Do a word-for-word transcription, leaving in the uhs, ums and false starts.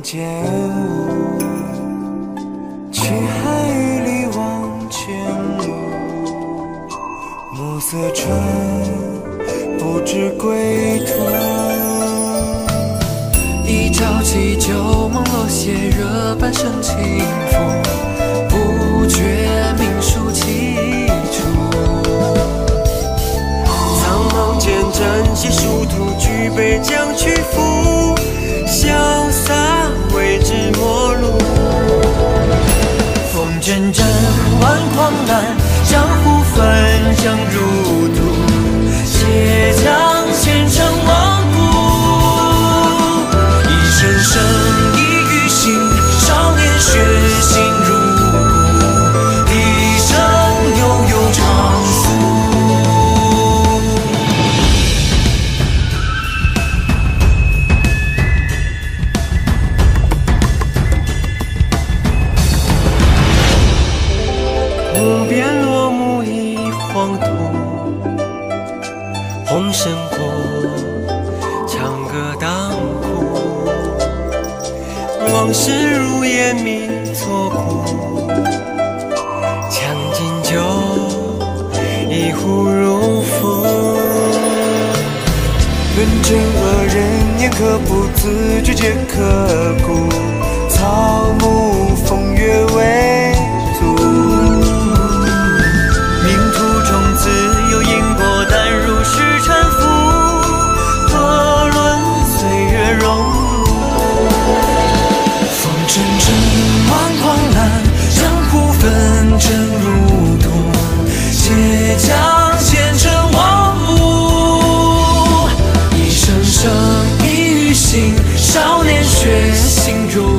间舞，去海里往前舞，暮色春，不知归途。 一朝起就梦落斜，热半生轻拂，不觉命数起处。 苍茫间展写殊途，举杯将曲赋，潇洒为之陌路。 风阵阵，万狂澜，江湖纷争如土，且将前尘忘故。一声声，一语醒，少年血性如骨，一生悠悠长诉。 无边落幕一黄土，红生活，长歌当哭。往事如烟迷错骨，将进酒，一壶如赋。论真恶人言，可不自觉皆刻骨。草木风月为足，命途中自有因果，淡如是沉浮。何论岁月荣辱？ 风阵阵，万狂澜，江湖纷争如土，且将前尘忘故。一声声，一语醒，少年血性如